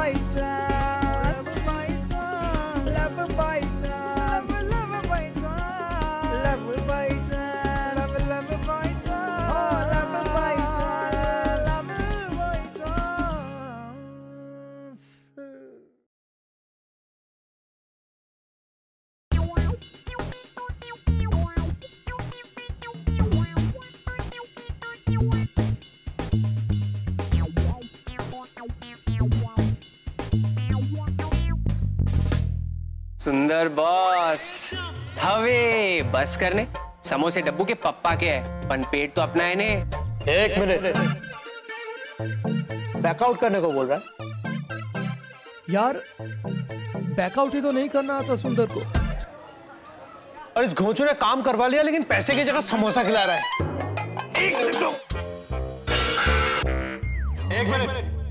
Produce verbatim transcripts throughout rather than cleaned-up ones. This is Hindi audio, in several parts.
by chance, love by chance, love by chance, love by chance, love love by chance, oh love by chance, love by chance. Sundar boss हवे बस करने समोसे डब्बू के पप्पा के है पन पेट तो अपना है ने। एक मिनट, बैकआउट करने को बोल रहा है यार? बैकआउट ही तो नहीं करना आता सुंदर को। और इस घोंचू ने काम करवा लिया लेकिन पैसे की जगह समोसा खिला रहा है। एक मिनट तो। एक minute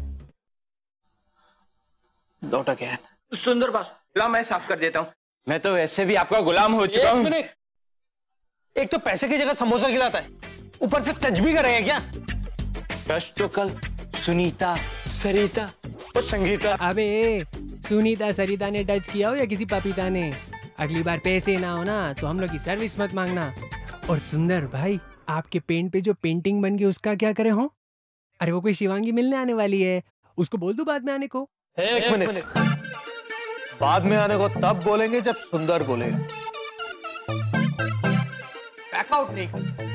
note again. Sundar boss ला मैं साफ कर देता हूँ, मैं तो वैसे भी आपका गुलाम हो चुका हूँ। एक तो पैसे की जगह समोसा खिलाता है, ऊपर से टच भी करेगा क्या? टच तो कल सुनीता, सरिता और संगीता। अबे सुनीता सरिता ने टच किया हो या किसी पपीता ने, अगली बार पैसे ना हो ना तो हम लोग की सर्विस मत मांगना। और सुंदर भाई आपके पेंट पे जो पेंटिंग बन गई उसका क्या करे हो? अरे वो कोई शिवांगी मिलने आने वाली है, उसको बोल दूं बाद में आने को। एक मिनट, बाद में आने को तब बोलेंगे जब सुंदर बोलेगा। बैकआउट नहीं कर सकते।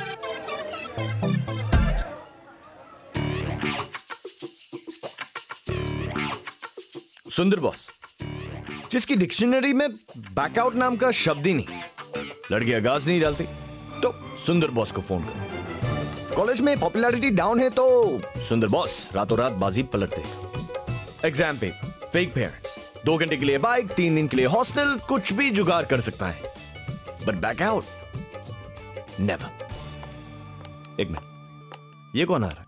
सुंदर बॉस, जिसकी डिक्शनरी में बैकआउट नाम का शब्द ही नहीं, लड़कियां गाज नहीं डालती, तो सुंदर बॉस को फोन करो। कॉलेज में पॉपुलैरिटी डाउन है तो सुंदर बॉस रातों रात बाजी पलट देगा। एग्जाम पे फेक पेरेंट्स, दो घंटे के लिए बाइक, तीन दिन के लिए हॉस्टल, कुछ भी जुगाड़ कर सकता है, बट बैकआउट नेवर। एक मिनट, ये कौन आ रहा है?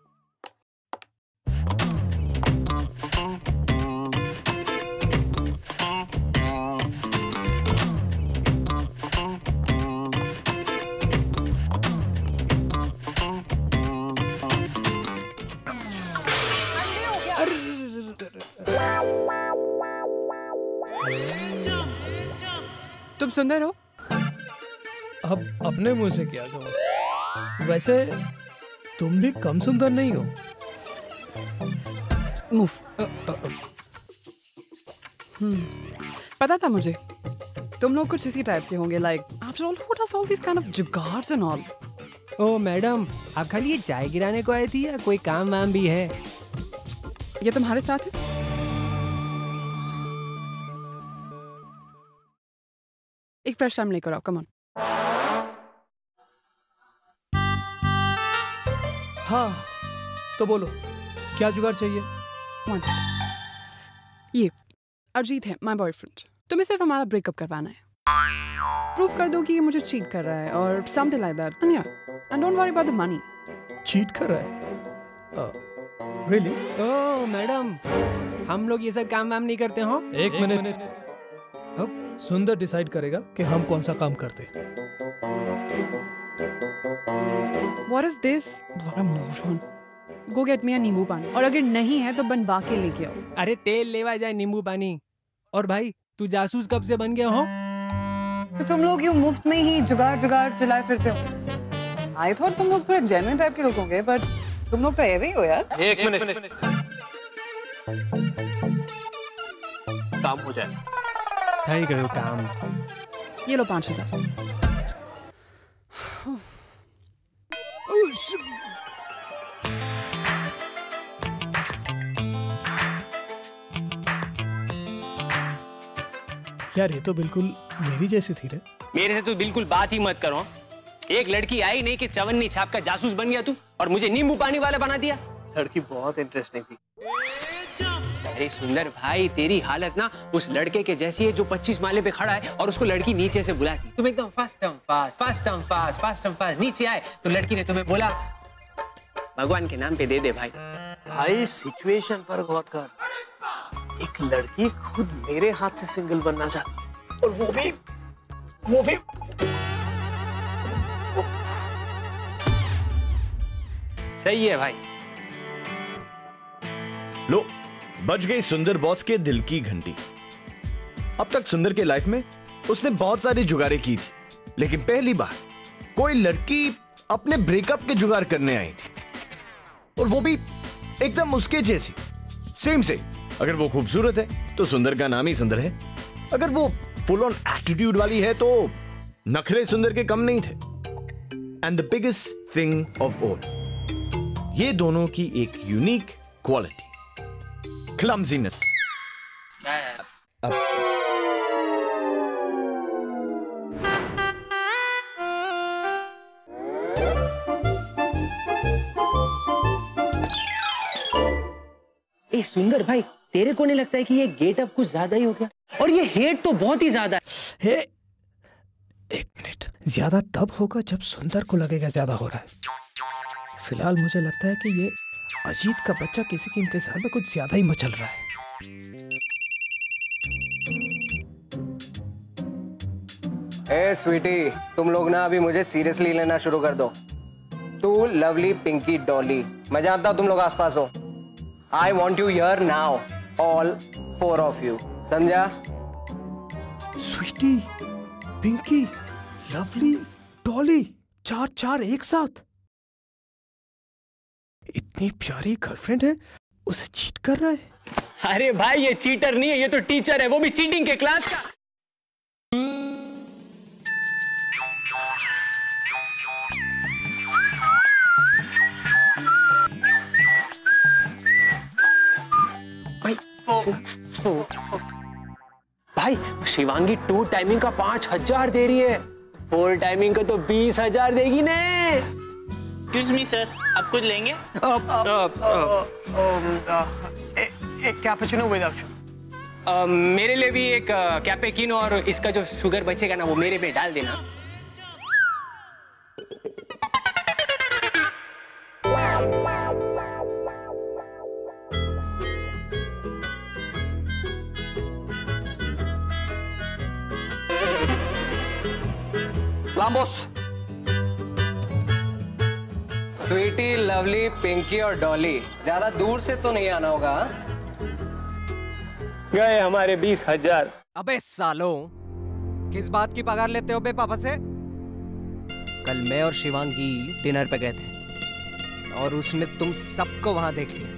तुम सुंदर हो? अब अपने मुंह से क्या कहूं? वैसे तुम भी कम सुंदर नहीं हो। मूव। हम्म पता था मुझे तुम लोग कुछ इसी टाइप के होंगे, like after all what are all this kind of जुगाड्स एंड ऑल। ओ मैडम, आप खाली ये चाय गिराने को आई थी या कोई काम वाम भी है? ये तुम्हारे साथ है? एक फ्रेश टाइम लेकर आओ, कम ऑन। हाँ तो बोलो, क्या जुगाड़ चाहिए? One. ये अजीत है, माय बॉयफ्रेंड। तुम्हें सिर्फ हमारा ब्रेकअप करवाना है। प्रूफ कर दो कि ये मुझे चीट कर रहा है और something like that. And ya and don't worry about the money. Cheat कर रहा है? रियली? ओह मैडम, हम लोग ये सब काम वाम नहीं करते हो। एक मिनट, अब सुंदर डिसाइड करेगा कि हम कौन सा काम करते हैं। What is this? What a moron. Go get me a नींबू पानी, और अगर नहीं है तो बनवा के लेके आओ। अरे तेल लेवा जाए नींबू पानी। और भाई तू जासूस कब से बन गया हो? तो तुम लोग यूं मुफ्त में ही जुगाड़ जुगाड़ चलाए फिरते हो। आई थॉट तुम लोग थोड़े जेन्युइन टाइप के लोग होंगे, बट तुम लोग तो ऐसे ही हो यार। एक मिनट, काम हो जाए। क्या करो काम? ये लो पांच हजार। यार ये तो बिल्कुल मेरी जैसी थी रे। मेरे से तो बिल्कुल बात ही मत करो। एक लड़की आई नहीं कि चवन्नी छाप का जासूस बन गया तू और मुझे नींबू पानी वाला बना दिया। लड़की बहुत इंटरेस्टिंग थी। अरे सुंदर भाई, तेरी हालत ना उस लड़के के जैसी है जो पच्चीस माले पे खड़ा है और उसको लड़की नीचे से बुलाती। तुम एकदम fast and fast fast and fast fast and fast नीचे आए तो लड़की ने तुम्हें बोला भगवान के नाम पे दे दे भाई। भाई सिचुएशन पर गौर कर। एक लड़की खुद मेरे हाथ से सिंगल बनना चाहती है और वो भी वो भी वो... सही है भाई। लो बज गई सुंदर बॉस के दिल की घंटी। अब तक सुंदर के लाइफ में उसने बहुत सारी जुगाड़े की थी, लेकिन पहली बार कोई लड़की अपने ब्रेकअप के जुगाड़ करने आई थी, और वो भी एकदम उसके जैसी, सेम से। अगर वो खूबसूरत है तो सुंदर का नाम ही सुंदर है, अगर वो फुल ऑन एटीट्यूड वाली है तो नखरे सुंदर के कम नहीं थे। And the biggest thing of all, ये दोनों की एक यूनिक क्वालिटी, क्लमजीनेस। अब ए सुंदर भाई, तेरे को नहीं लगता है कि ये गेटअप कुछ ज्यादा ही हो गया? और ये हेट तो बहुत ही ज्यादा है। हे, एक मिनट, ज्यादा तब होगा जब सुंदर को लगेगा ज्यादा हो रहा है। फिलहाल मुझे लगता है कि ये अजीत का बच्चा किसी के इंतजार में कुछ ज्यादा ही मचल रहा है। ए स्वीटी, तुम लोग ना अभी मुझे सीरियसली लेना शुरू कर दो। तू, लवली, पिंकी, डॉली, मैं जानता हूं तुम लोग आसपास हो। I want you here now, all four of you, समझा? स्वीटी, पिंकी, लवली, डॉली, चार चार एक साथ। इतनी प्यारी गर्लफ्रेंड है, उसे चीट कर रहा है। अरे भाई, ये चीटर नहीं है, ये तो टीचर है, वो भी चीटिंग के क्लास का। भाई भाई, शिवांगी टू टाइमिंग का पांच हजार दे रही है, फोर टाइमिंग का तो बीस हजार देगी ने। एक्सक्यूज मी सर, आप कुछ लेंगे? एक कैपुचिनो विदाउट शुगर। मेरे लिए भी एक कैपेचिनो, और इसका जो शुगर बचेगा ना वो मेरे पे डाल देना। लाम्बोस। स्वीटी, लवली, पिंकी और डॉली, ज्यादा दूर से तो नहीं आना होगा। गए हमारे बीस हजार। अबे सालो, किस बात की पगार लेते हो बे पापा से? कल मैं और शिवांगी डिनर पे गए थे और उसने तुम सबको वहां देख लिया।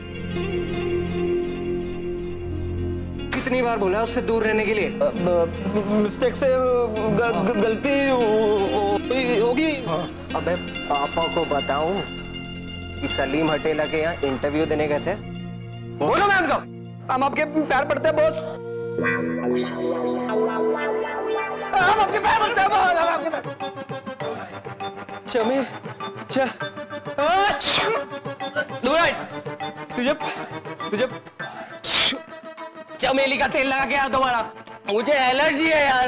कितनी बार बोला उससे दूर रहने के लिए? मिस्टेक से ग, ग, गलती होगी। अबे पापा को बताऊं कि सलीम हटेला के यहाँ इंटरव्यू देने गए थे? बोलो मैम को, हम आपके पैर पड़ते हैं बॉस। हम आपके पैर पड़ते हैं बॉस, हम आपके पैर। चमीर, च, तुझे तुझे चमेली का तेल लगा के आ दोबारा, मुझे एलर्जी है यार।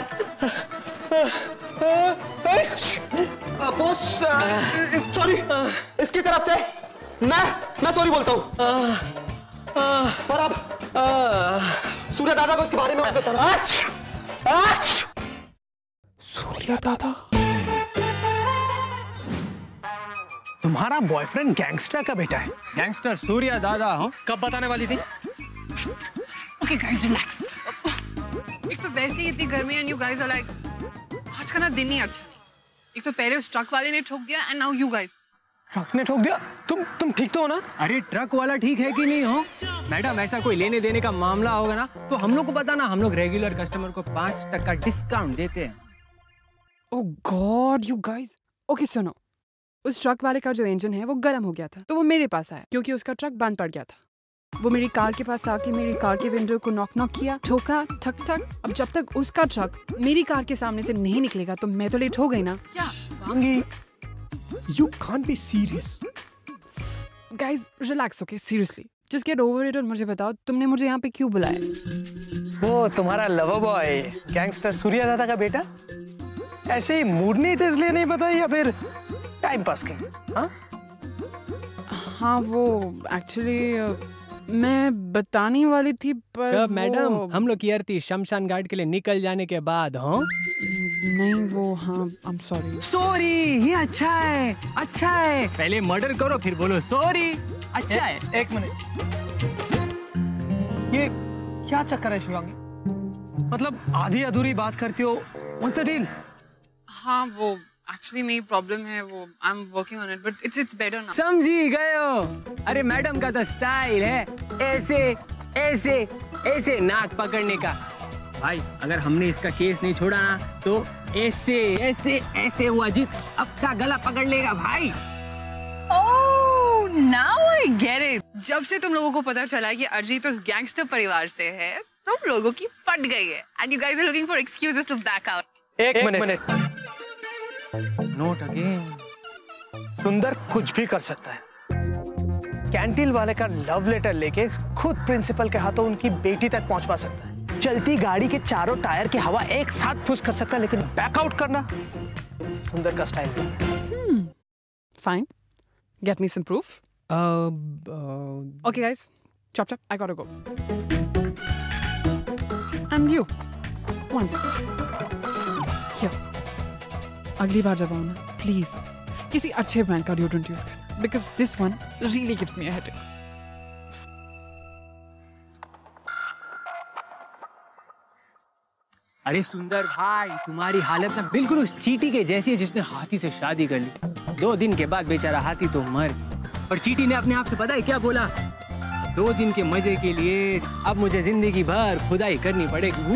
बॉस सॉरी, इसकी तरफ से मैं मैं सॉरी बोलता हूँ। और अब सूर्य दादा को इसके बारे में बताना। सूर्या दादा, तुम्हारा बॉयफ्रेंड गैंगस्टर का बेटा है? गैंगस्टर सूर्या दादा हो? कब बताने वाली थी? Okay guys, relax. एक तो वैसे ही इतनी गर्मी and you guys are like, आज का ना दिन ही अच्छा नहीं। एक तो पहले उस ट्रक वाले ने ठोक दिया and now you guys. Truck ने ठोक दिया? तुम तुम ठीक तो हो ना? अरे ट्रक वाला ठीक है कि नहीं हो? मैडम, ऐसा कोई लेने देने का मामला होगा ना तो हम लोग को बताना, हम लोग रेगुलर कस्टमर को पांच टका डिस्काउंट देते हैं। Oh god you guys. Okay सुनो, उस ट्रक वाले का जो इंजन है वो गर्म हो गया था, तो वो मेरे पास आया क्योंकि उसका ट्रक बंद पड़ गया था। वो मेरी कार के पास आके मेरी कार के विंडो को नॉक नॉक किया, ठोका, ठक ठक। अब जब तक उसका ट्रक मेरी कार के सामने से नहीं निकलेगा तो मैं तो लेट हो गई ना। You can't be serious. Guys relax, okay seriously just get over it. और मुझे बताओ, तुमने मुझे यहाँ पे क्यों बुलाया? वो तुम्हारा लवर बॉय गैंगस्टर सूर्या दादा का बेटा ऐसे ही मूड नहीं थे इसलिए नहीं पता, या फिर टाइम पास के? हाँ हाँ, वो एक्चुअली मैं बताने वाली थी पर कब वो... मैडम? हम लोग की आरती शमशान घाट के लिए निकल जाने के बाद। हाँ नहीं वो, हाँ आई एम सॉरी। सॉरी, ये अच्छा है, अच्छा है। पहले मर्डर करो फिर बोलो सॉरी, अच्छा है। एक मिनट, ये क्या चक्कर है शिवांगी? मतलब आधी अधूरी बात करती हो। What's the deal? हाँ वो एक्चुअली मेरी प्रॉब्लम है, वो I am working on it but it's it's better now. समझी गए हो? अरे मैडम का तो स्टाइल है ऐसे ऐसे ऐसे नाक पकड़ने का। भाई अगर हमने इसका केस नहीं छोड़ा ना तो ऐसे ऐसे ऐसे वो अजीत अपना गला पकड़ लेगा भाई। Oh now I get it. जब से तुम लोगों को पता चला कि अरिजीत उस गैंगस्टर परिवार से है, तुम लोगों की फट गई है and you guys are looking for excuses to back out. एक मिनट। Note again. सुंदर कुछ भी कर सकता है। कैंटीन वाले का लव लेटर लेके खुद प्रिंसिपल के हाथों उनकी बेटी तक पहुंचवा सकता है। चलती गाड़ी के चारों टायर की हवा एक साथ फुस कर सकता है, लेकिन बैकआउट करना सुंदर का स्टाइल नहीं। Fine, get me some proof. uh, okay guys, chop chop, I got to go. And you one here, अगली बार जब आओ ना प्लीज किसी अच्छे ब्रांड का डिओड्रेंट यूज करना, because this one really gives me a headache. अरे सुंदर भाई, तुम्हारी हालत ना बिल्कुल उस चींटी के जैसी है जिसने हाथी से शादी कर ली। दो दिन के बाद बेचारा हाथी तो मर गया और चींटी ने अपने आप से पता है क्या बोला? दो दिन के मजे के लिए अब मुझे जिंदगी भर खुदाई करनी पड़ेगी।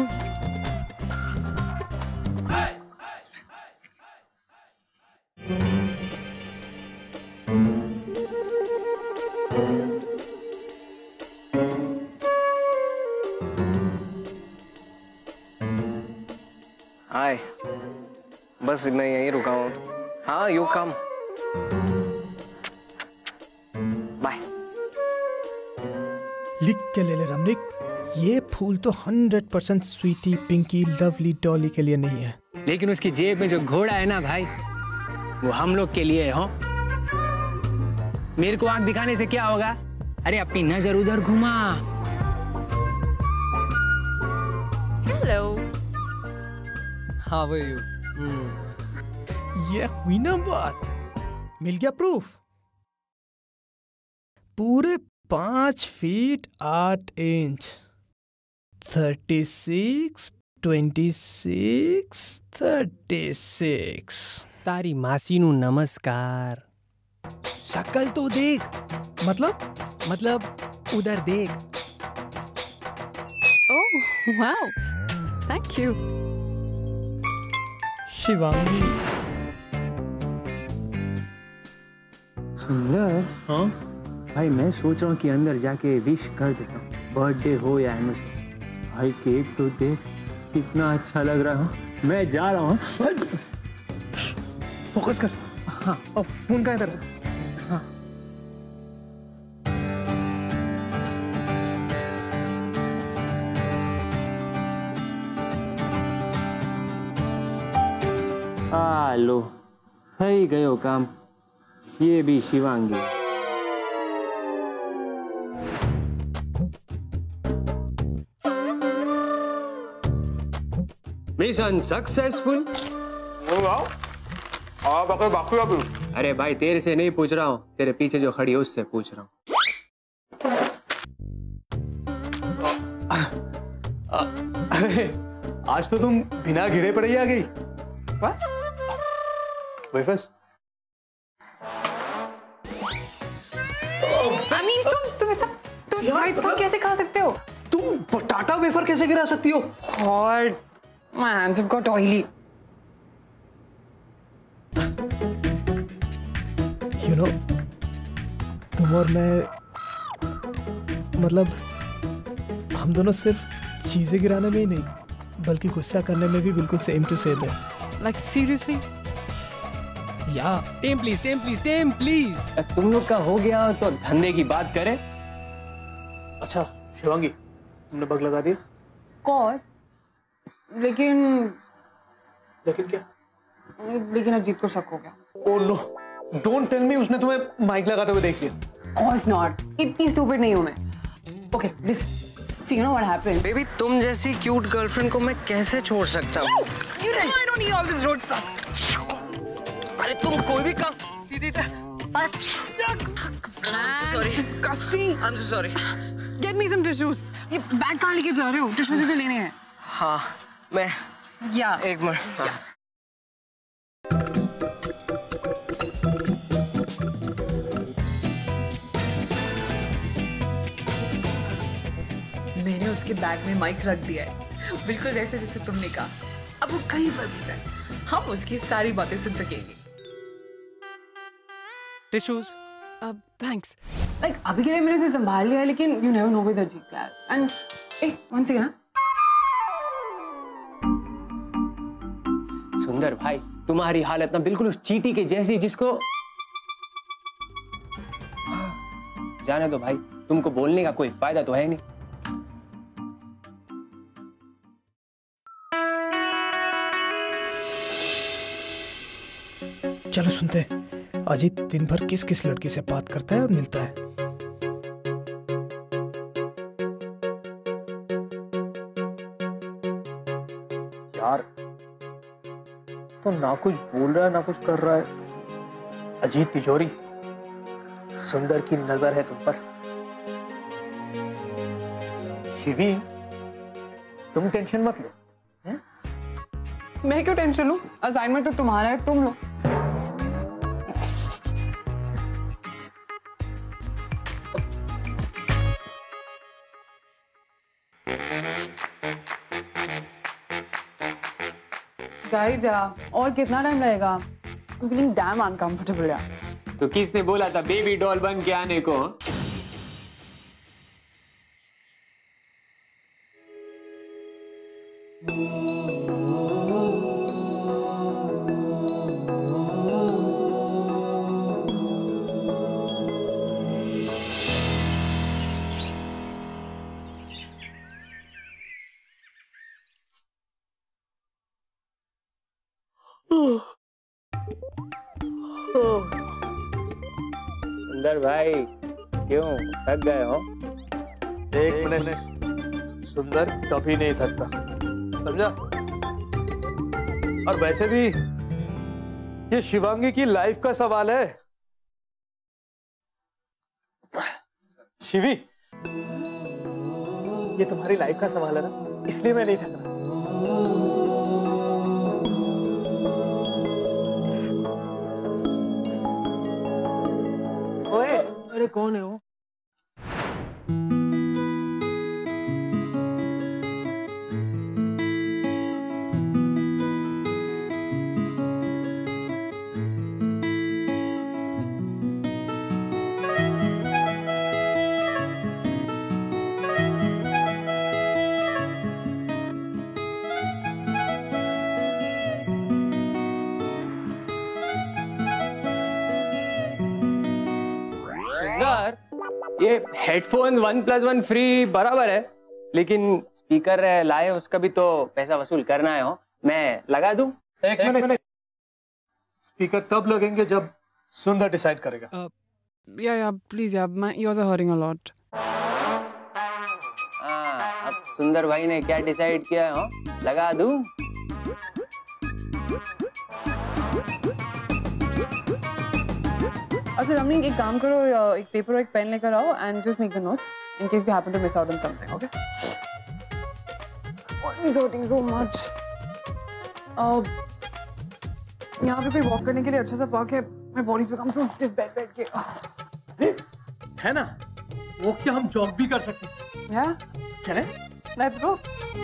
हाय, बस मैं यहीं रुका हूँ। हाँ यू कम, बाय। लिख के ले ले रमनिक, ये फूल तो हंड्रेड परसेंट स्वीटी पिंकी लवली डॉली के लिए नहीं है। लेकिन उसकी जेब में जो घोड़ा है ना भाई, वो हम लोग के लिए है। हो मेरे को आंख दिखाने से क्या होगा? अरे अपनी नजर उधर घुमा। Hello, how are you? ये हुई ना बात, मिल गया प्रूफ। पूरे पांच फीट आठ inch, thirty six twenty six thirty six. तारी मासी नु नमस्कार। शक्ल तो देख। मतलब मतलब उधर देख। Oh wow, thank you Shivangi. Sundar, हाँ भाई मैं सोच रहा हूँ कि अंदर जाके विश कर देता हूँ, बर्थडे हो या एनिवर्सरी। भाई केक तो देख कितना अच्छा लग रहा है। मैं जा रहा हूँ। फोकस कर। हाँ, और फोन का इधर। हाँ आ लो, થઈ ગયો કામ। ये भी शिवांगी। Mission successful. अरे भाई तेरे से नहीं पूछ रहा हूँ, तेरे पीछे जो खड़ी है उससे पूछ रहा हूँ। अरे आज तो तुम बिना गिरे पड़े ही आ गई। वेफर्स। आई मीन तुम तुम इतना तुम राइट सब कैसे खा सकते हो? तुम बटाटा वेफर कैसे गिरा सकती हो? God, my hands have got oily. You know, तुम और मैं, मतलब हम दोनों सिर्फ चीजें गिराने में ही नहीं बल्कि गुस्सा करने में भी बिल्कुल सेम टू सेम है। Like seriously? Ya time please, time please, time please. तुम लोग का हो गया तो धंधे की बात करें। अच्छा शिवांगी, तुमने बग लगा दिया? कोर्स, लेकिन लेकिन क्या? लेकिन अजीत को शक हो गया। Oh no, don't tell me उसने तुम्हें माइक लगाते हुए देख लिया। कोर्स नॉट, इतनी स्टूपिड नहीं हूं मैं। Okay listen, see you know what happened. Baby तुम जैसी क्यूट गर्लफ्रेंड को मैं कैसे छोड़ सकता हूँ? You know I don't need all this road stuff. अरे तुम कोई भी काम सीधी तरह। Sorry. Disgusting. I'm so sorry. Get me some tissues. ये बैग कहाँ लेके जा रहे हो? टिश्यूज तो लेने हैं. हाँ, मैं. Yeah. एक मिनट. Yeah. मैंने उसके बैग में माइक रख दिया है, बिल्कुल वैसे जैसे तुमने कहा. अब वो कहीं पर भी जाए, हम उसकी सारी बातें सुन सकेंगे. टिश्यूज. अब थैंक्स. लाइक अभी के लिए मैंने उसे संभाल लिया है, लेकिन you never know with Ajit यार. एंड ए वन सेकंड ना. सुंदर भाई, तुम्हारी हालत ना बिल्कुल उस चींटी के जैसी जिसको जाने दो भाई, तुमको बोलने का कोई फायदा तो है नहीं. चलो सुनते हैं अजीत दिन भर किस किस लड़की से बात करता है और मिलता है. यार तो ना कुछ बोल रहा है ना कुछ कर रहा है. अजीत तिजोरी, सुंदर की नजर है तुम पर. शिवी, तुम टेंशन मत लो. मैं क्यों टेंशन लूं? असाइनमेंट तो तुम्हारा है, तुम लो. गाइस यार, और कितना टाइम लगेगा? I'm feeling damn uncomfortable यार. तो किसने बोला था बेबी डॉल बन के आने को? सुंदर भाई, क्यों थक गए हो? एक मिनट. सुंदर कभी नहीं थकता, समझा? और वैसे भी ये शिवांगी की लाइफ का सवाल है. शिवी, ये तुम्हारी लाइफ का सवाल है ना, इसलिए मैं नहीं थक रहा. ओए, अरे कौन है वो? ये headphone one plus one free बराबर है, लेकिन स्पीकर लाए उसका भी तो पैसा वसूल करना है. हो मैं लगा दूं? एक मिनट. स्पीकर तब लगेंगे जब सुंदर डिसाइड करेगा. या या प्लीज यार, my ears are hurting a lot. हाँ, अब सुंदर भाई ने क्या डिसाइड किया है? हो लगा दूं? अच्छा रमनीक, एक काम करो, एक पेपर और एक पेन लेकर आओ and just make the notes in case we happen to miss out on something. Okay? Why is hurting so much? यहाँ पे कोई वॉक करने के लिए अच्छा सा पार्क है. My body is become so stiff बैठ बैठ के. है ना, वो क्या हम जॉग भी कर सकते हैं? या चले, लेट्स गो.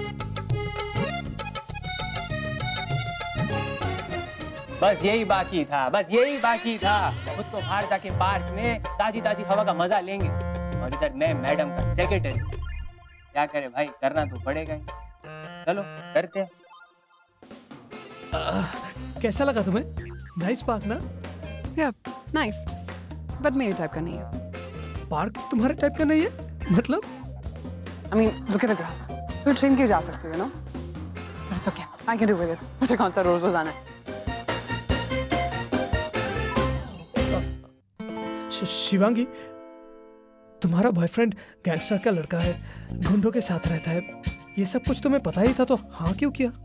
बस यही बाकी था, बस यही बाकी था. खुद तो बाहर जाके पार्क में ताजी ताजी हवा का मजा लेंगे, और इधर मैं मैडम का सेक्रेटरी. क्या करे भाई, करना तो पड़ेगा ही. चलो करते हैं. कैसा लगा तुम्हें? नाइस पार्क ना? या नाइस, बट मेरे टाइप का नहीं है. पार्क तुम्हारे टाइप का नहीं है? मतलब? I mean look at the grass. तो ट्रेन के जा सकते हो ना? It's okay, I can do with it. मुझे कौन सा रोज रोज आना है? शिवांगी, तुम्हारा बॉयफ्रेंड गैंगस्टर का लड़का है, गुंडों के साथ रहता है, ये सब कुछ तुम्हें पता ही था, तो हाँ क्यों किया?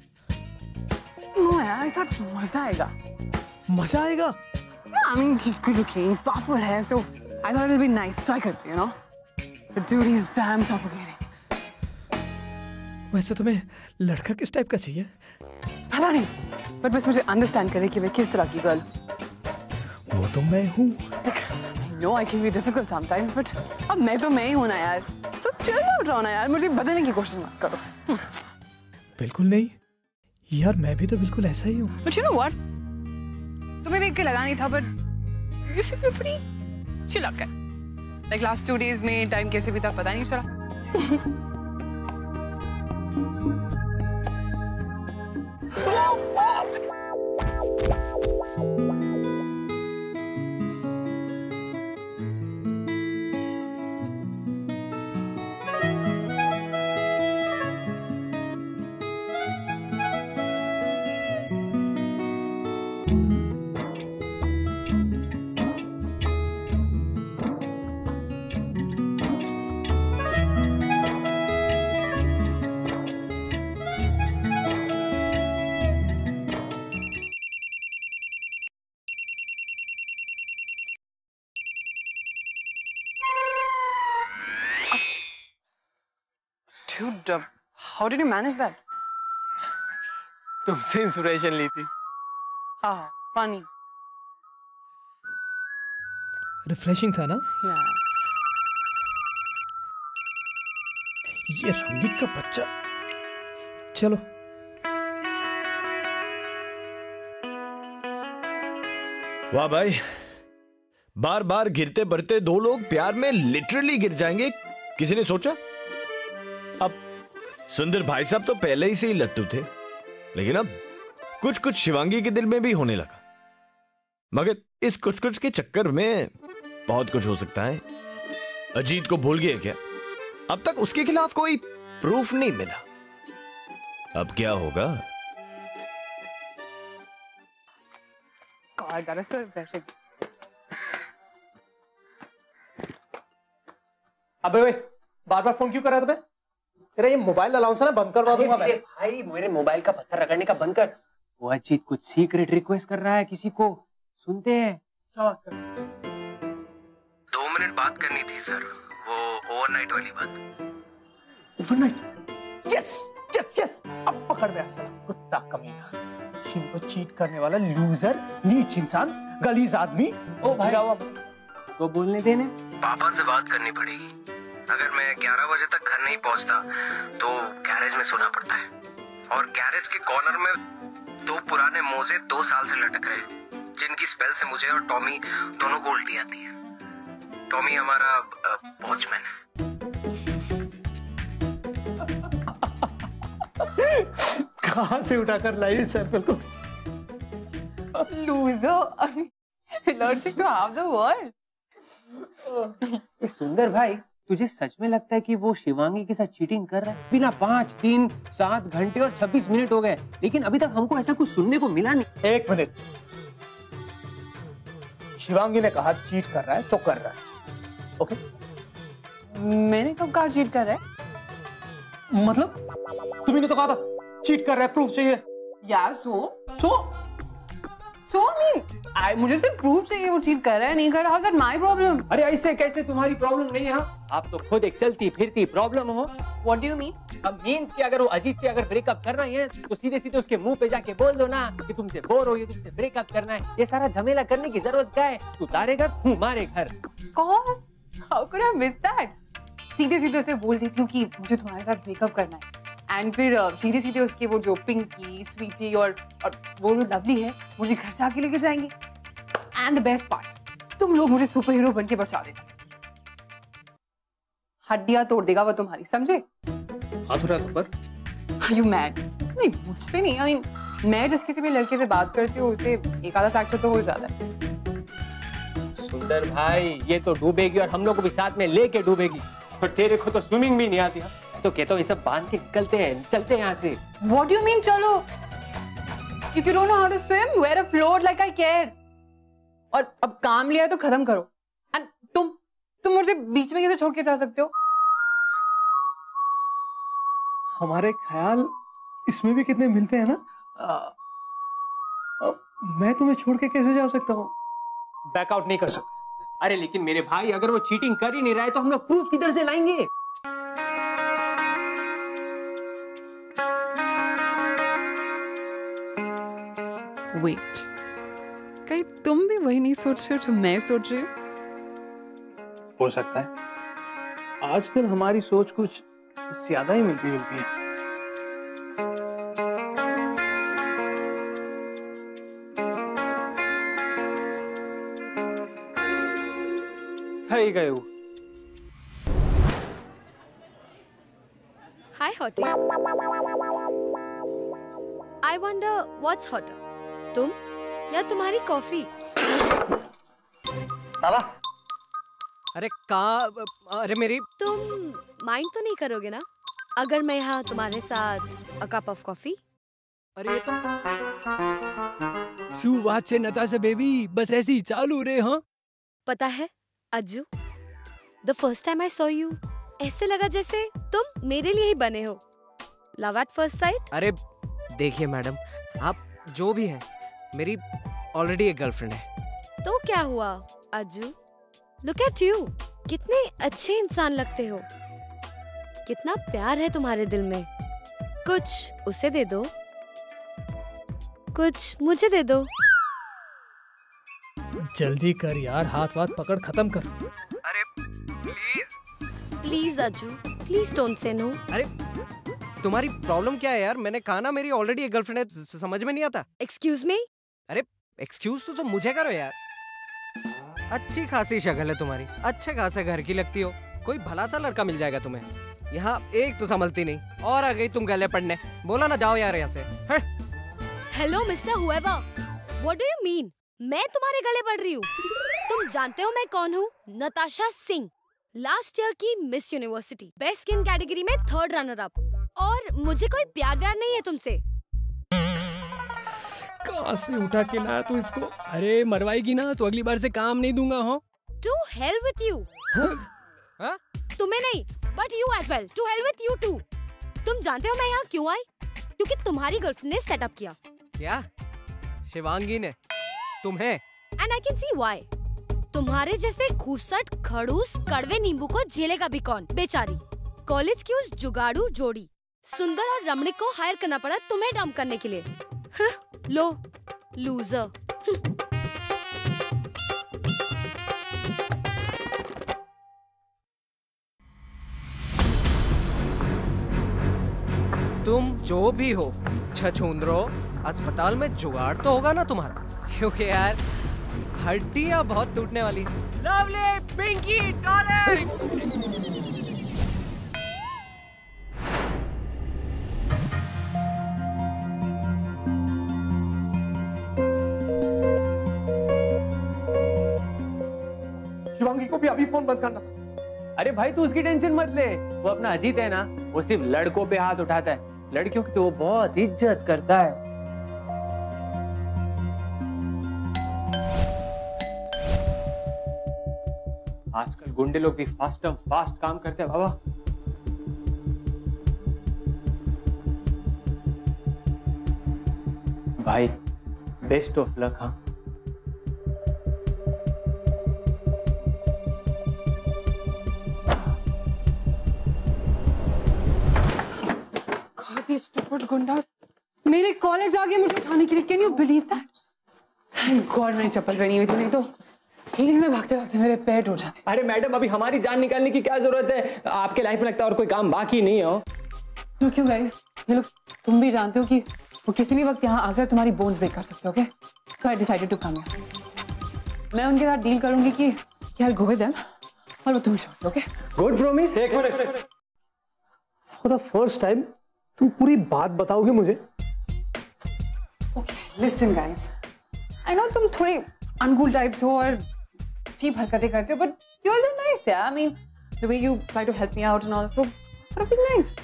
नो यार, आई थॉट मजा आएगा. मजा आएगा? I mean he's good looking, powerful है, so I thought it'll be nice. Try करते हैं, you know? The duty is damn suffocating. वैसे तुम्हें लड़का किस टाइप का चाहिए? पता नहीं, पर बस मुझे अंडरस्टैंड करे कि मैं किस तरह की गर्ल। वो तो मैं हूँ। No, I can be difficult sometimes, but अब मैं तो मैं ही हूँ ना यार। So chill out रहो ना यार, मुझे बदलने की कोशिश मत करो। बिल्कुल नहीं, यार मैं भी तो बिल्कुल ऐसा ही हूँ। But you know what? तुम्हें देख के लगा नहीं था, but you seem to be pretty chill out guy. Like last two days में टाइम कैसे बीता पता नहीं चला। Dude, uh, how did you manage that? तुमसे इंस्पिरेशन ली थी। हाँ, funny. रिफ्रेशिंग था ना? Yeah. ये रणदीप का बच्चा। चलो। वाह भाई, बार बार गिरते बढ़ते दो लोग प्यार में लिटरली गिर जाएंगे, किसी ने सोचा? अब सुंदर भाई साहब तो पहले ही से ही लट्टू थे, लेकिन अब कुछ कुछ शिवांगी के दिल में भी होने लगा। मगर इस कुछ कुछ के चक्कर में बहुत कुछ हो सकता है। अजीत को भूल गए क्या? अब तक उसके खिलाफ कोई प्रूफ नहीं मिला। अब क्या होगा? God, that is so refreshing. अबे वे, बार बार फोन क्यों कर रहा है तुम्हें? तेरा ये मोबाइल अलाउंस है ना, बंद करवा दूंगा मैं। भाई मेरे मोबाइल का पत्थर रगड़ने का बंद कर। वो अजीत कुछ सीक्रेट रिक्वेस्ट कर रहा है किसी को, सुनते हैं। क्या बात कर? दो मिनट बात करनी थी सर, वो ओवरनाइट वाली बात। ओवरनाइट? यस यस यस, अब पकड़ में साला कुत्ता कमीना, शिव को चीट करने वाला लूजर, नीच इंसान, गलीज आदमी। ओ भाई को बोलने देने। पापा से बात करनी पड़ेगी। अगर मैं ग्यारह बजे तक घर नहीं पहुंचता तो गैरेज में सोना पड़ता है, और गैरेज के कॉर्नर में दो पुराने मोजे दो साल से लटक रहे हैं, जिनकी स्पेल से मुझे और टॉमी दोनों को उल्टी आती है। टॉमी हमारा वॉचमैन है। कहां से उठाकर लाई सर्कल को? Loser, allergic to half the world. सुंदर भाई, तुझे सच में लगता है कि वो शिवांगी के साथ चीटिंग कर रहा है? बिना पांच तीन सात घंटे और छब्बीस मिनट हो गए, लेकिन अभी तक हमको ऐसा कुछ सुनने को मिला नहीं। एक मिनट, शिवांगी ने कहा चीट कर रहा है तो कर रहा है, ओके? मैंने कब कहा चीट कर रहा है? मतलब तुमने तो कहा था चीट कर रहा है, प्रूफ चाहिए। यार सो सो सो आई मुझे सिर्फ प्रूफ चाहिए, वो चीट कर रहा है नहीं कर रहा, how is that my problem? अरे ऐसे कैसे तुम्हारी प्रॉब्लम नहीं है? हाँ, आप तो खुद एक चलती फिरती प्रॉब्लम हो। What do you mean? अब मींस कि अगर वो अजीत से अगर ब्रेकअप करना ही है तो सीधे सीधे उसके मुंह पे जाके बोल दो ना कि तुमसे बोर हो, ये तुमसे ब्रेकअप करना है। ये सारा झमेला करने की जरूरत क्या है? तू तारे घर, हूँ मारे घर। कौन? How could I miss that? सीधे सीधे उसे बोल देती हूँ कि मुझे तुम्हारे साथ ब्रेकअप करना है, एंड फिर सीधे सीधे उसके वो जो पिंकी, स्वीटी और और वो जो लवली है मुझे घर से आके लेके जाएंगे। एंड द बेस्ट पार्ट, तुम लोग मुझे सुपर हीरो बन के बचा देते। हड्डियां तोड़ देगा वो तुम्हारी, समझे? हाथुरा तो पर। Are you mad? नहीं, मुझ पे नहीं। I mean, मैं जिस किसी भी लड़के से बात करती हूँ उसे एक आधा फ्रैक्चर तो हो जाता है। सुंदर भाई, ये तो डूबेगी और हम लोग को भी साथ में लेके डूबेगी, और तेरे को तो स्विमिंग भी नहीं आती। तो कहता हूँ ये सब बांध के निकलते हैं, चलते हैं यहाँ से। What do you mean चलो? If you don't know how to swim, wear a float like I care. और अब काम लिया है तो खत्म करो। And तुम तुम मुझे बीच में कैसे छोड़ के जा सकते हो? हमारे ख्याल इसमें भी कितने मिलते हैं ना। आ, आ, मैं तुम्हें छोड़ के कैसे जा सकता हूँ? बैकआउट नहीं कर सकते। अरे लेकिन मेरे भाई, अगर वो चीटिंग कर ही नहीं रहा है तो हम लोग प्रूफ किधर से लाएंगे? वेट, कहीं तुम भी वही नहीं सोच रहे हो जो मैं सोच रही हूँ? हो सकता है आजकल हमारी सोच कुछ ज्यादा ही मिलती जुलती है। सही गए हो। Hi, Hottie. I wonder what's hotter, तुम या तुम्हारी कॉफी? बाबा, अरे का, अरे मेरी, तुम माइंड तो नहीं करोगे ना अगर मैं यहाँ तुम्हारे साथ अ कप ऑफ कॉफी? अरे ये तो शुरुआत से नताशा बेबी बस ऐसी ही चालू रहे। हाँ पता है Ajju, the first time I saw you ऐसे लगा जैसे तुम मेरे लिए ही बने हो। Love at first sight. अरे देखिए मैडम, आप जो भी हैं, मेरी ऑलरेडी एक गर्लफ्रेंड है। तो क्या हुआ अज्जू? लुक एट यू, कितने अच्छे इंसान लगते हो, कितना प्यार है तुम्हारे दिल में। कुछ उसे दे दो, कुछ मुझे दे दो। जल्दी कर यार, हाथ वाथ पकड़ खत्म कर। अरे please please Ajju, please don't say no. अरे तुम्हारी प्रॉब्लम क्या है यार? मैंने कहा ना मेरी ऑलरेडी एक गर्लफ्रेंड है, समझ में नहीं आता। Excuse me. अरे एक्सक्यूज तो तुम मुझे करो यार। अच्छी खासी शक्ल है तुम्हारी, अच्छे खासे घर की लगती हो, कोई भला सा लड़का मिल जाएगा तुम्हें। यहाँ एक तो संभलती नहीं और आ गई तुम गले पड़ने। बोला ना जाओ यार यहाँ से। Hello mister whoever, what do you mean मैं तुम्हारे गले पड़ रही हूँ? तुम जानते हो मैं कौन हूँ? नताशा सिंह, लास्ट ईयर की miss university best skin category में थर्ड रनर अप। और मुझे कोई प्यार व्यार नहीं है तुमसे। कहाँ से उठा के लाया तू इसको? अरे मरवाएगी ना तो अगली बार से काम नहीं दूंगा। हाँ टू हेल विथ यू। तुम्हें नहीं but you as well, to hell with you too. तुम जानते हो मैं यहाँ क्यों आई? क्योंकि तुम्हारी गर्लफ्रेंड ने सेटअप किया। क्या? शिवांगी ने तुम्हें? And I can see why. तुम्हारे जैसे घूसट खड़ूस कड़वे नींबू को झेलेगा भी कौन? बेचारी कॉलेज की उस जुगाड़ू जोड़ी सुंदर और रमणीक को हायर करना पड़ा तुम्हें डंप करने के लिए। हाँ, लो लूजर। तुम जो भी हो छछूंदरो, अस्पताल में जुगाड़ तो होगा ना तुम्हारा, क्योंकि यार हड्डियां बहुत टूटने वाली। लवली पिंकी डॉली। शिवांगी को भी अभी फोन बंद करना था। अरे भाई तू उसकी टेंशन मत ले, वो अपना अजीत है ना, वो सिर्फ लड़कों पे हाथ उठाता है, लड़कियों की तो वो बहुत इज्जत करता है। आजकल गुंडे लोग भी फास्ट एंड फास्ट काम करते हैं बाबा। भाई बेस्ट ऑफ लक। हाँ गुंडा मेरे कॉलेज आ गए मुझे उठाने के लिए। Can you believe that? Thank god मैंने चप्पल पहनी हुई थी, नहीं तो हील में भागते भागते मेरे पैर टूट जाते। अरे मैडम अभी हमारी जान निकालने की क्या जरूरत है? आपके लाइफ में लगता है और कोई काम बाकी नहीं हो। क्यों क्यों गाइस, ये लोग तुम भी जानते हो कि वो किसी भी वक्त यहाँ आकर तुम्हारी बोन्स ब्रेक कर सकते हो। Okay so I decided to come here. मैं उनके साथ डील करूंगी कि क्या गो विद देम और वो तुम्हें छोड़ दो। Okay good promise. एक minute, for the first time तुम पूरी बात बताओगे मुझे? Okay listen guys, I know तुम थोड़ी अनकूल टाइप्स हो और चीप हरकतें करते हो, बट यू आर नाइस यार। I mean the way you try to help me out and all, so sort of nice.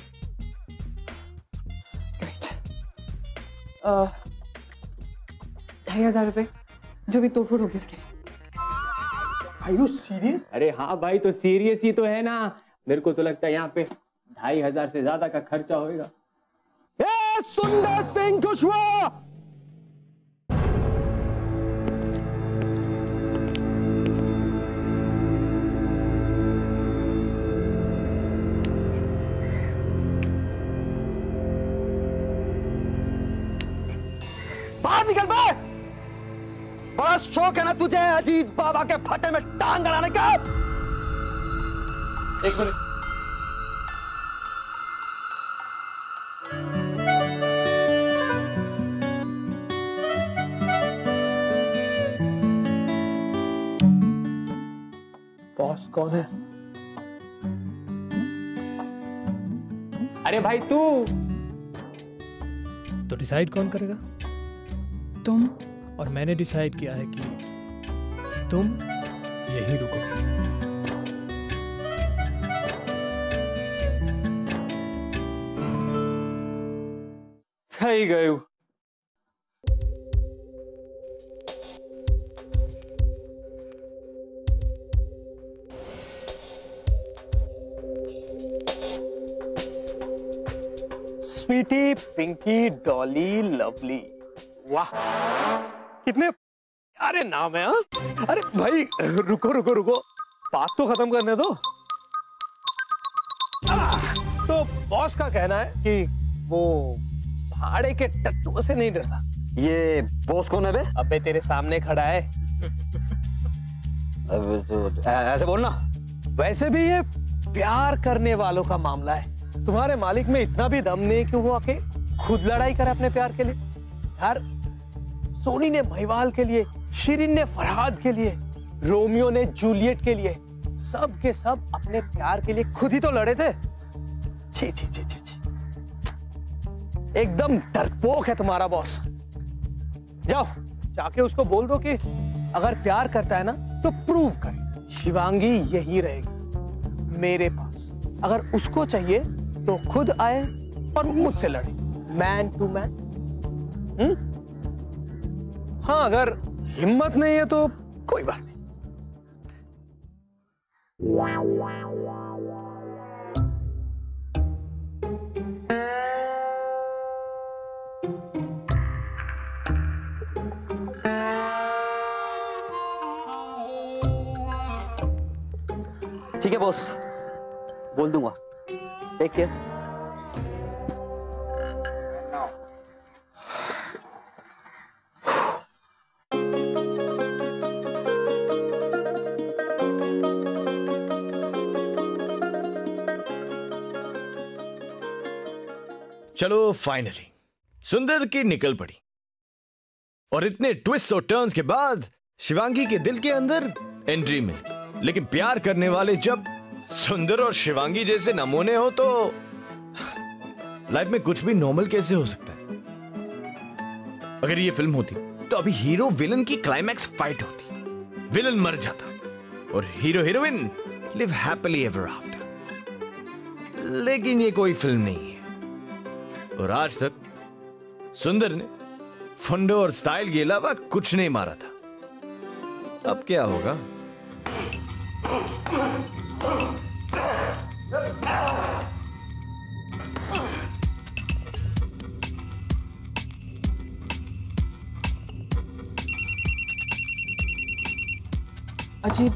ढाई हजार रुपए जो भी तोड़फोड़ होगी उसके लिए। Are you serious? अरे हाँ भाई, तो सीरियस ही तो है ना। मेरे को तो लगता है यहाँ पे ढाई हजार से ज्यादा का खर्चा होएगा। ए सुंदर सिंह कुशवाहा, बाहर निकल बे। बड़ा शौक है ना तुझे अजीत बाबा के फटे में टांग अड़ाने का। एक मिनट। बॉस कौन है? अरे भाई तू। तो डिसाइड कौन करेगा? तुम। और मैंने डिसाइड किया है कि तुम यही रुको। થઈ ગયું। स्वीटी, पिंकी, डॉली, लवली, वाह कितने प्यारे नाम है। हाँ अरे भाई रुको रुको रुको, बात तो खत्म करने दो। तो बॉस का कहना है कि वो भाड़े के टट्टुओं से नहीं डरता। ये बॉस कौन है बे? अबे तेरे सामने खड़ा है। अब तो ऐसे बोलना। वैसे भी ये प्यार करने वालों का मामला है। तुम्हारे मालिक में इतना भी दम नहीं कि वो आके खुद लड़ाई करे अपने प्यार के लिए। यार सोनी ने महिवाल के लिए, शिरीन ने फरहाद के लिए, रोमियो ने जूलियट के लिए, सब के सब अपने प्यार के लिए खुद ही तो लड़े थे। छी छी छी छी छी, एकदम डरपोक है तुम्हारा बॉस। जाओ जाके उसको बोल दो कि अगर प्यार करता है ना तो प्रूव करे। शिवांगी यही रहेगी मेरे पास। अगर उसको चाहिए तो खुद आए और मुझसे लड़े, मैन टू मैन। हम्म हाँ, अगर हिम्मत नहीं है तो कोई बात नहीं। ठीक है बॉस, बोल दूंगा। Take care. चलो फाइनली सुंदर की निकल पड़ी, और इतने ट्विस्ट और टर्न्स के बाद शिवांगी के दिल के अंदर एंट्री मिली। लेकिन प्यार करने वाले जब सुंदर और शिवांगी जैसे नमूने हो तो लाइफ में कुछ भी नॉर्मल कैसे हो सकता है। अगर ये फिल्म होती तो अभी हीरो विलन की क्लाइमैक्स फाइट होती, विलन मर जाता और hero heroine live happily ever after. लेकिन ये कोई फिल्म नहीं है, और आज तक सुंदर ने फंडो और स्टाइल के अलावा कुछ नहीं मारा था। अब क्या होगा? अजीब।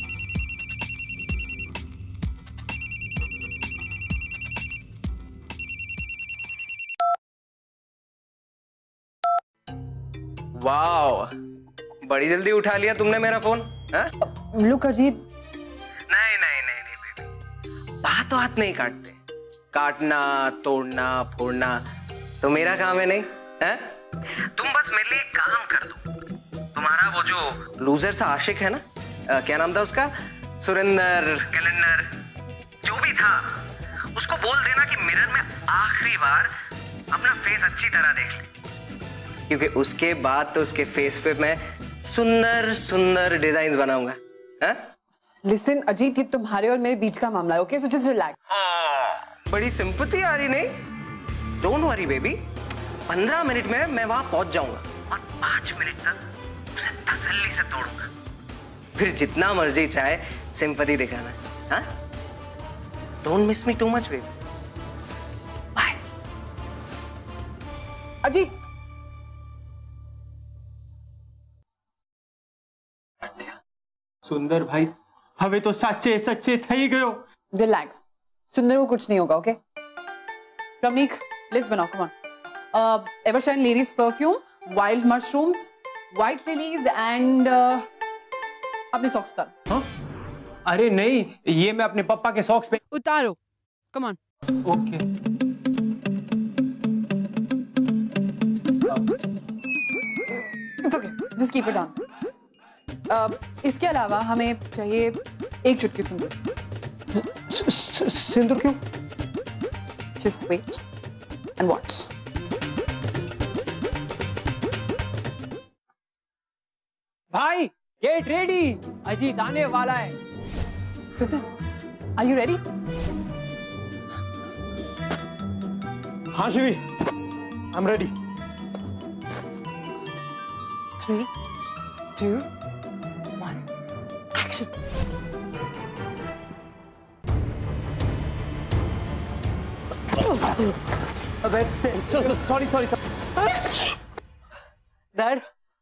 वाओ, बड़ी जल्दी उठा लिया तुमने मेरा फोन। लुक अजीब। नहीं नहीं नहीं नहीं बेबी, बात तो हाथ नहीं काटते। काटना, तोड़ना, फोड़ना तो मेरा काम है नहीं है? तुम बस मेरे लिए काम कर दो। तुम्हारा वो जो लूजर सा आशिक है ना, आ, क्या नाम था उसका, सुरेंद्र कैलेंडर, जो भी था, उसको बोल देना कि मिरर में आखिरी बार अपना फेस अच्छी तरह देख ले, क्योंकि उसके बाद तो उसके फेस पे मैं सुंदर सुंदर डिजाइन्स बनाऊंगा। लिसन अजीत, ये तुम्हारे और मेरे बीच का मामला है, ओके? So just relax. बड़ी सिंपैथी आ रही नहीं? डोंट वरी बेबी, पंद्रह मिनट में मैं वहां पहुंच जाऊंगा और पांच मिनट तक उसे तसल्ली से तोड़ूंगा। फिर जितना मर्जी चाहे सिंपैथी दिखाना। हाँ, don't miss me too much baby. Bye. Ajit. सुंदर भाई, हवे तो सच्चे सच्चे थई गयो। रिलैक्स, सुंदर को कुछ नहीं होगा, ओके? रमनीक, लिस्ट बनाओ, come on. Evershine ladies perfume wild mushrooms, white lilies and अपने सॉक्स उतार। हाँ? अरे नहीं, ये मैं अपने पापा के सॉक्स पे उतारो। Come on. Okay. It's okay, just keep it on. इसके अलावा हमें चाहिए एक चुटकी सिंदूर। सिंदूर क्यों? Just wait and watch. भाई गेट रेडी, अजीत आने वाला है। सुन, आर यू रेडी? हाँ Shivi, I am ready. Three, two, one, action. अबे सॉरी सॉरी डैड।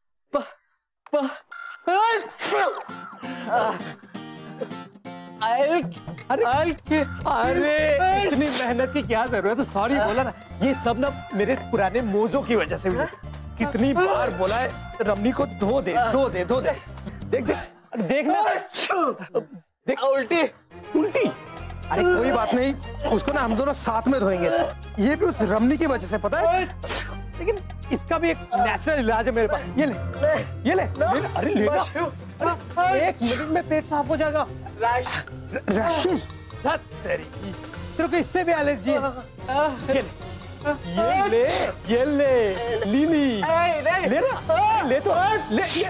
अरे इतनी मेहनत की क्या जरूरत है, सॉरी बोला ना। ये सब ना मेरे पुराने मोजों की वजह से हुआ। कितनी बार बोला है रम्मी को धो दे धो दे धो दे। देख देख देखना, देख उल्टी उल्टी। अरे कोई बात नहीं, उसको ना हम दोनों साथ में धोएंगे। ये भी उस रमनी की वजह से, पता है? लेकिन इसका भी एक नेचुरल इलाज है मेरे पास। ये ले ये ले, ले अरे ले ना, एक मिनट में पेट साफ हो जाएगा। Rash rashes? तेरे को इससे भी एलर्जी है? ये ले ये ले ये ले लीली ले ना, ले तो ले ये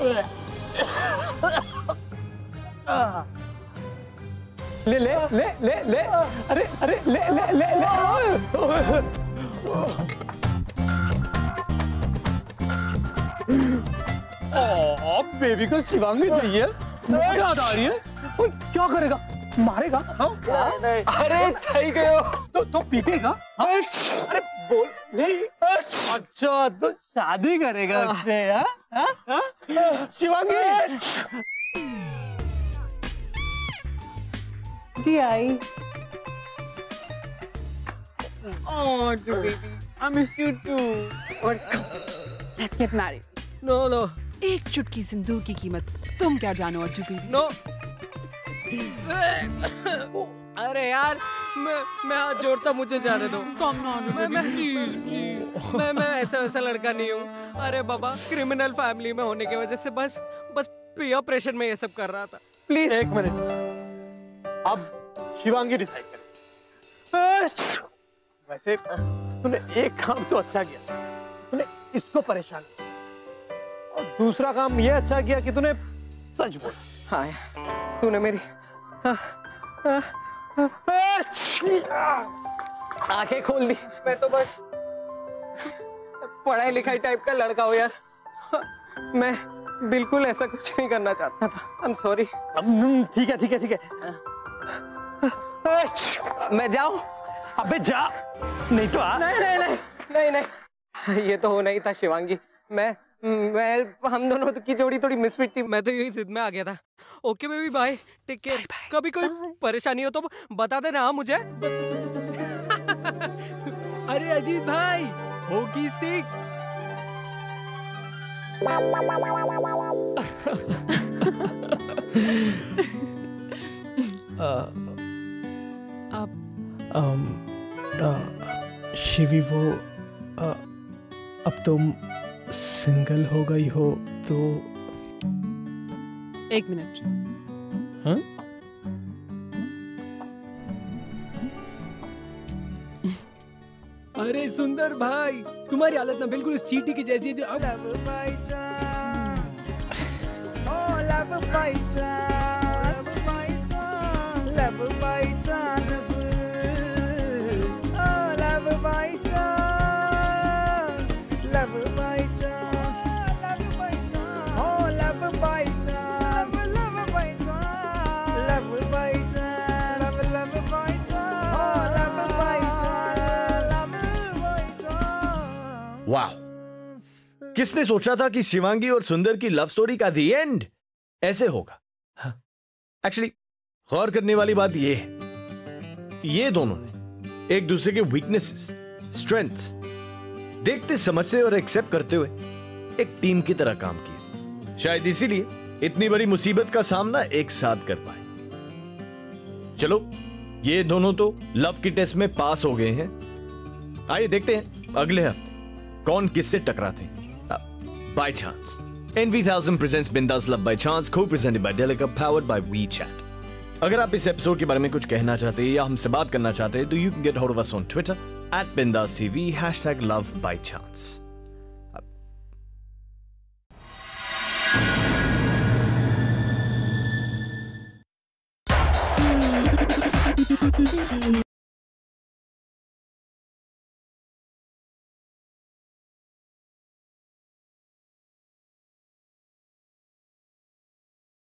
ले ले ले ले ले अरे अरे ले ले ले ले ओ बेबी को शिवांगी चाहिए, याद आ रही है। ओए क्या करेगा, मारेगा? हाँ? अरे थई गयो तो तो पीटेगा? हाँ? अरे बोल नहीं। अच्छा तो शादी करेगा उससे? हाँ? हाँ? हाँ? शिवांगी जी आई। Oh, dear baby, I missed you too. Let's get married. No no, एक चुटकी सिंदूर की कीमत तुम क्या जानो अर्जू बेबी? नो। अरे यार, मैं मैं हाथ जोड़ता, मुझे जाने दो। Come on, मैं मैं please, please. मैं मैं ऐसा वैसा लड़का नहीं हूँ। अरे बाबा, क्रिमिनल फैमिली में होने की वजह से बस बस पीयर प्रेशर में ये सब कर रहा था। प्लीज एक मिनट, अब शिवांगी डिसाइड करे। वैसे तूने एक काम तो अच्छा किया, तूने इसको परेशान किया, और दूसरा काम ये अच्छा किया कि तूने सच बोला। हाँ, तूने मेरी आंखें खोल दी। मैं तो बस पढ़ाई लिखाई टाइप का लड़का हूँ यार। मैं बिल्कुल ऐसा कुछ नहीं करना चाहता था। I am sorry. ठीक है ठीक है ठीक है, मैं जाऊं? अबे जा, नहीं तो आ। नहीं नहीं नहीं नहीं नहीं, ये तो होना ही था शिवांगी। मैं मैं हम दोनों की जोड़ी थोड़ी मिसफिट थी। मैं तो यही जिद में आ गया था। Okay baby, bye, take care. कभी कोई परेशानी हो तो बता देना। हाँ मुझे। अरे अजीत भाई, होकी स्टिक। शिवी, वो आ, अब तुम सिंगल हो गई हो तो? एक मिनट। हाँ? अरे सुंदर भाई, तुम्हारी हालत ना बिल्कुल उस चींटी की जैसी है जो अब Love by chance. Oh, love by chance. Love by chance. Oh, love by chance. Love by chance. Love by chance. Oh, love by chance. Love by chance. Love by chance. Love, love by chance. Oh, love by chance. Love by chance. वाह, किसने सोचा था कि शिवांगी और सुंदर की लव स्टोरी का दी एंड ऐसे होगा? एक्चुअली गौर करने वाली बात यह है कि ये दोनों ने एक दूसरे के वीकनेसेस, स्ट्रेंथ्स, देखते समझते और एक्सेप्ट करते हुए एक टीम की तरह काम किया। शायद इसीलिए इतनी बड़ी मुसीबत का सामना एक साथ कर पाए। चलो, ये दोनों तो लव की टेस्ट में पास हो गए हैं। आइए देखते हैं अगले हफ्ते कौन किससे टकराते हैं। By chance NV thousand presents Bindass love by chance, co-presented by Delica, powered by WeChat. अगर आप इस एपिसोड के बारे में कुछ कहना चाहते हैं या हमसे बात करना चाहते हैं तो you can get hold of us on twitter at Bindass TV, hashtag love by chance.